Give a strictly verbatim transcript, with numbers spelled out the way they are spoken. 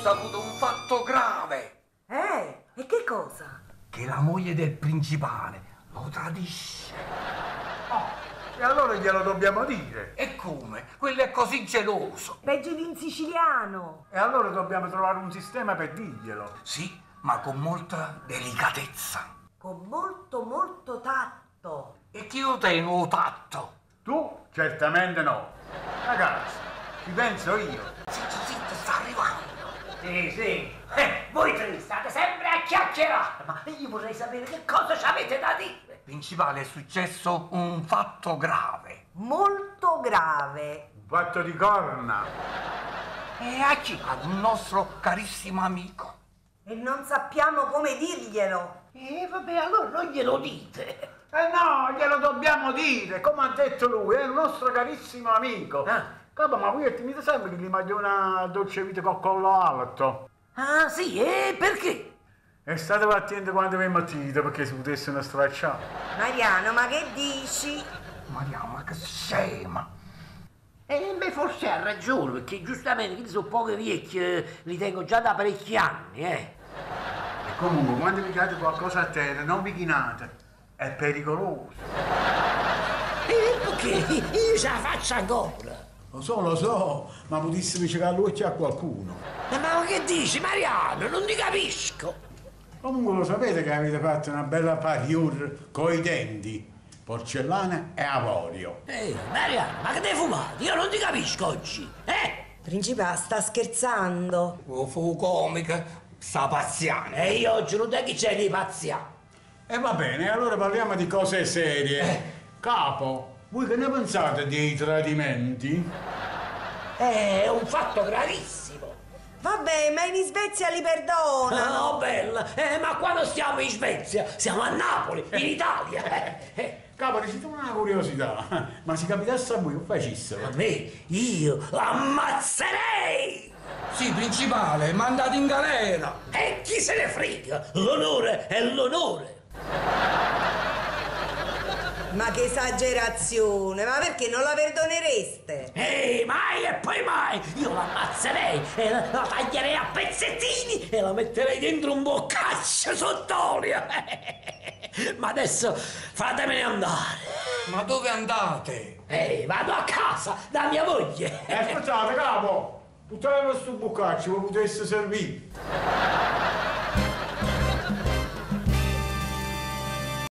saputo un fatto grave. Eh, e che cosa? Che la moglie del principale lo tradisce. Oh, e allora glielo dobbiamo dire. E come? Quello è così geloso. Peggio di un siciliano. E allora dobbiamo trovare un sistema per dirglielo. Sì, ma con molta delicatezza. Con molto, molto tatto. E chi lo tiene il tatto? Tu certamente no. Ragazzi, ci penso io. Zitto, zitto, sta arrivando. Sì, sì. Eh, voi tre state sempre a chiacchierare, ma io vorrei sapere che cosa ci avete da dire. Principale, è successo un fatto grave. Molto grave. Un fatto di corna. E a chi? Ad un nostro carissimo amico. E non sappiamo come dirglielo. E vabbè, allora non glielo dite. Eh no, glielo dobbiamo dire, come ha detto lui, è il nostro carissimo amico. Ah. Capo, ma voi mi sempre che gli mangia una dolce vita con collo alto. Ah, sì, e perché? E state attenti quando vi mettete perché si potessero stracciare. Mariano, ma che dici? Mariano, ma che scema. E beh, forse ha ragione, perché giustamente io sono pochi vecchi, eh, li tengo già da parecchi anni, eh. E comunque, quando vi cade qualcosa a terra, non vi chinate. È pericoloso. E perché? Io ce la faccio ancora. Lo so, lo so, ma potessimo cercare l'occhio a qualcuno. Eh, ma che dici, Mariano? Non ti capisco. Comunque lo sapete che avete fatto una bella parure coi denti, porcellana e avorio. Ehi, Mariano, ma che ti hai fumato? Io non ti capisco oggi, eh? Principale, sta scherzando. Oh, fu comica, sta pazziando. E io oggi non è che c'è di pazzia. E va bene, allora parliamo di cose serie. Capo, voi che ne pensate dei tradimenti? È un fatto gravissimo. Vabbè, ma in Svezia li perdona. No, bella, eh, ma quando stiamo in Svezia? Siamo a Napoli, in Italia. Eh, eh. Capo, dici una curiosità, ma se capitasse a voi che facessero? A me, io l'ammazzerei! Sì, principale, mandate in galera. E chi se ne frega? L'onore è l'onore. Ma che esagerazione, ma perché non la perdonereste? Ehi, mai e poi mai! Io l'ammazzerei e la, la taglierei a pezzettini e la metterei dentro un boccaccio sott'olio. Ma adesso fatemene andare. Ma dove andate? Ehi, vado a casa da mia moglie. Eh, aspettate, capo! Buttate questo boccaccio, vi potesse servire.